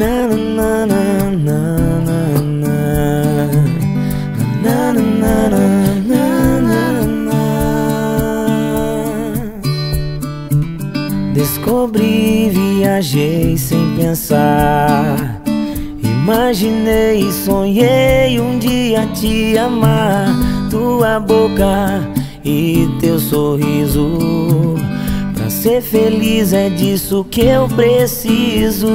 Na na na na na na na na na na na na. Descobri, viajei sem pensar. Imaginei, sonhei um dia te amar. Tua boca e teu sorriso, pra ser feliz é disso que eu preciso.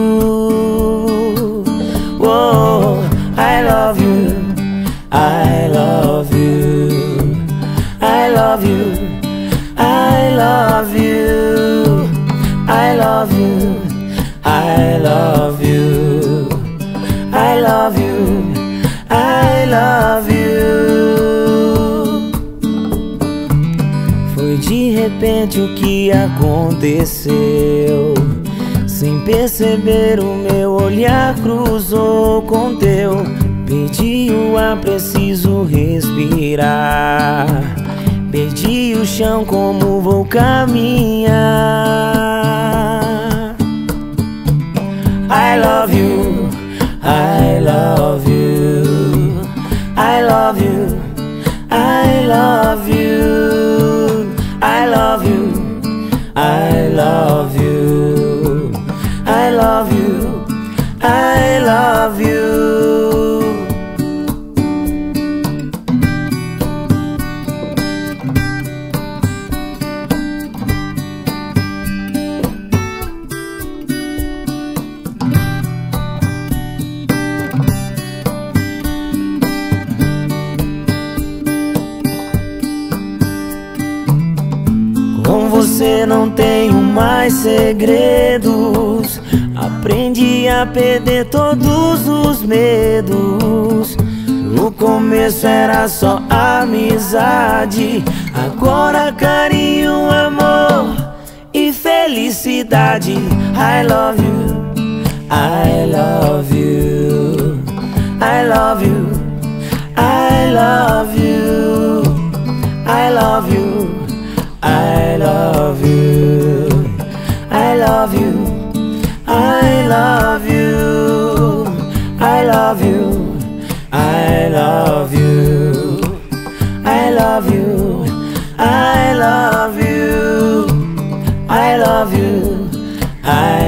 Oh, I love you, I love you, I love you, I love you, I love you, I love you, I love you, I love you. Foi de repente o que aconteceu. Sem perceber o meu olhar cruzou com teu. Perdi o ar, preciso respirar. Perdi o chão, como vou caminhar. I love you, I love you, I love you, I love you, I love you, I love you, I love you, I love you. Com você não tenho mais segredos. Aprendi a perder todos os medos. No começo era só amizade, agora carinho, amor e felicidade. I love you, I love you, I love you, I love you, I love you, I love you, I love you, I love you, I love you, I love you, I love you, I love you, I love you, I